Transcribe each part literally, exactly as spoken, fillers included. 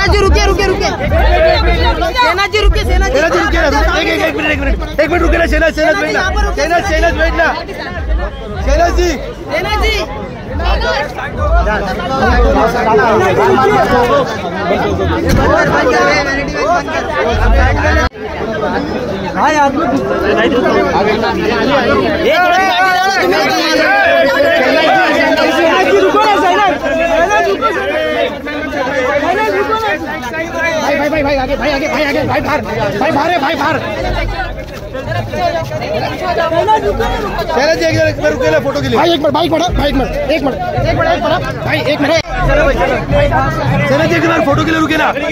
सेना जी रुके रुके रुके सेना जी रुके सेना जी रुके एक एक एक मिनट एक मिनट एक मिनट रुके ना सेना सेना बैठना सेना सेना बैठना सेना जी सेना जी भाई आदमी भाई भाई भाई आगे भाई आगे भाई आगे भाई बाहर भाई बाहर है भाई बाहर सेना जी एक मिनट रुके ना फोटो के लिए भाई एक मिनट भाई एक मिनट भाई एक मिनट एक मिनट एक मिनट एक मिनट भाई एक मिनट सेना जी एक मिनट फोटो के लिए रुके ना एक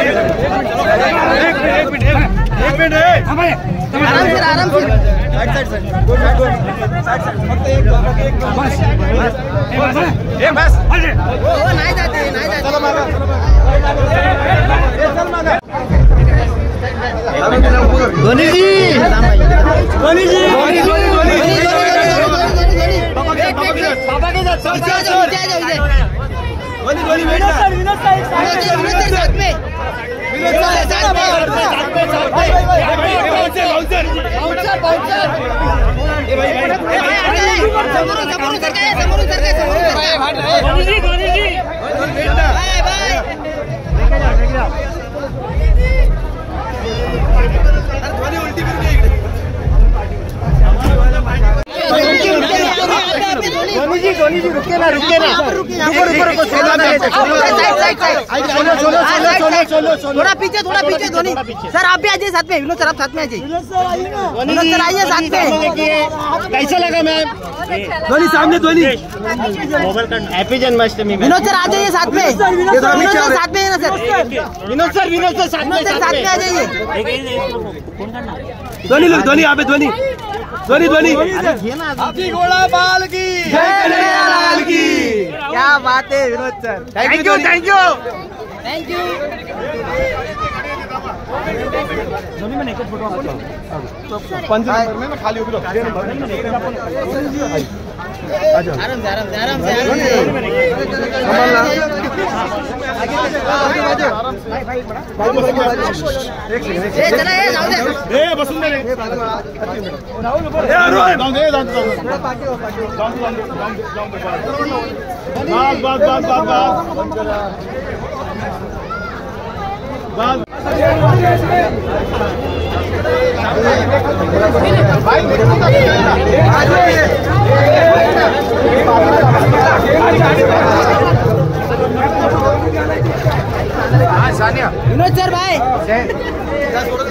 मिनट एक मिनट एक मिनट हां भाई आराम से आराम से side side side good good side side फक्त एक एक बस ए बस ओ नाही जाते नाही जाते चलो मागा चल मागा धोनी जी धोनी जी धोनी जी पापा के साथ साथ धोनी धोनी बैठना विनोद सर विनोद सर साथ में विनोद सर साथ में भाई भाई भाई बाउंसर बाउंसर बाउंसर ए भाई भाई समोर समोर सरका है समोर सरका है समोर धोनी जी धोनी जी बैठना बाय बाय धोनी उल्टी फिर गई धोनी जी धोनी जी रुके ना रुके ना रुको रुको रुको solo solo solo solo solo थोड़ा पीछे थोड़ा पीछे धोनी सर आप भी आ जाइए साथ में विनोद सर आप साथ में आ जाइए विनोद सर आइए साथ में कैसा लगा मैम धोनी सामने धोनी हैप्पी जन्माष्टमी विनोद सर आ जाइए साथ में विनोद सर साथ में है ना sir Vinod sir Vinod sir साथ में साथ में आ जाइए धोनी लोग धोनी यहाँ पे धोनी धोनी धोनी हाथी घोड़ा बाल की लाल की क्या बात है Vinod sir thank you thank you thank you पंच नंबर में मैं खाली उधर आराम से आराम से आराम से चला ये जाओ दे ए बसून दे रे ए अरुण जाऊ दे जाऊ दे बस बस बस बस भाई विनोद सर भाई